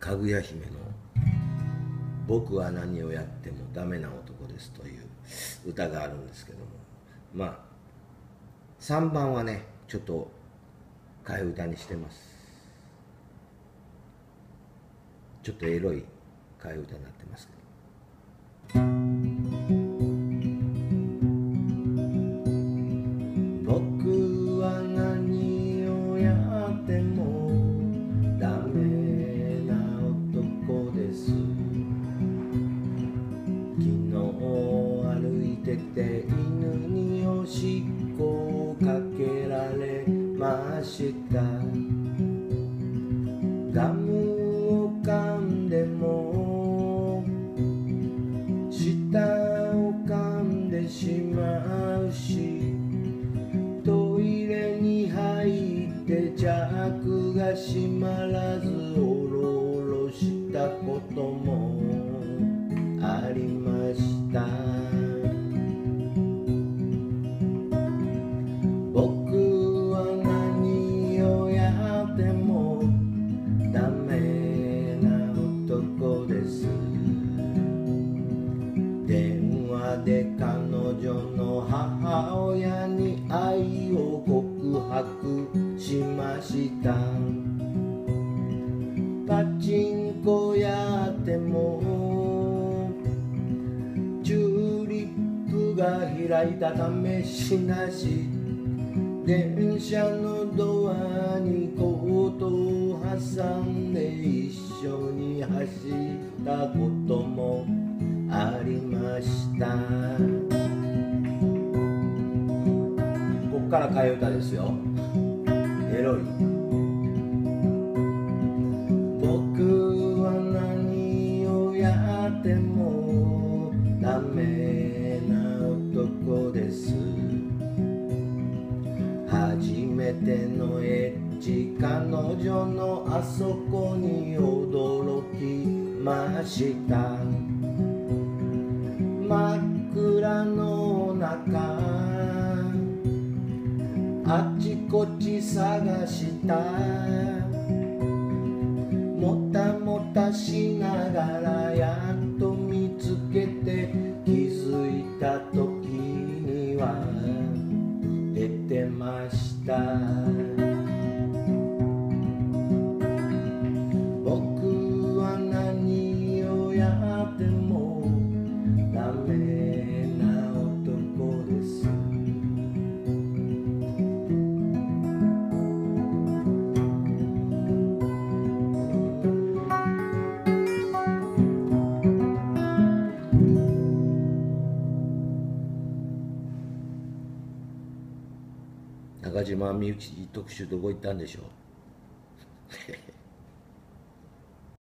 かぐや姫の「僕は何をやってもダメな男です」という歌があるんですけども、まあ3番はねちょっと替え歌にしてます。ちょっとエロい替え歌になってますけど、僕は何をやってもダメな男です。昨日歩いてて犬におしっこをかけられました。ガムを噛んでも舌を噛んでしまうし、トイレに入ってチャックが閉まらずおろおろしたこともありました。僕は何をやってもダメな男です。電話で彼女の母親に愛を告白しました。パチンコやってもチューリップが開いた試しなし、電車のドアにコートを挟んで一緒に走ったこともありました。こっから替え歌ですよ。エロい。僕は何をやってもダメな男です。初めてのエッチ、彼女のあそこに驚きました。真っ暗の中あちこち探した。もたもたしながらやっと見つけて、気づいた時には出てました。僕は何をやってもダメな男です。中島みゆき特集どこ行ったんでしょう